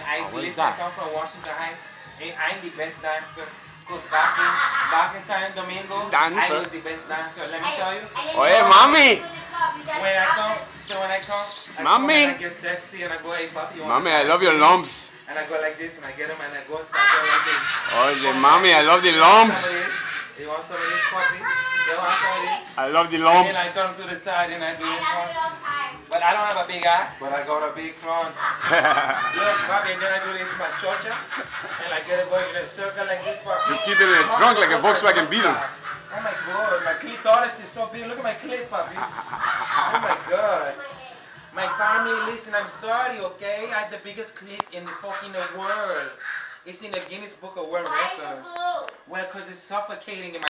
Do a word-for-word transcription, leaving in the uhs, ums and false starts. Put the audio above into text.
I Oh, what is listen, I that? come from Washington Heights. And I'm the best dancer. Because back in, back in San Domingo, Dancer. I was the best dancer. Let me tell you. Oye, mami. When I come, so when I come, I come Mami. and I get sexy and I go, hey, papi, you want Mami, to I love your lumps. And I go like this and I get them and I go and start going like this. Oye, mami, I love the lumps. You want some of this, papi? You want some of this? I love the And lumps. then I turn to the side and I do this one. But I don't have a big ass, but I got a big front. Look, papi, and then I do this my chocha. And I get it going in a circle like this, papi. You keep it in a trunk like a Volkswagen Beetle. Oh my god, my clitoris is so big. Look at my clit, papi. Oh my god. My family, listen, I'm sorry, okay? I have the biggest clit in the fucking world. It's in the Guinness Book of World Records. Well, because it's suffocating in my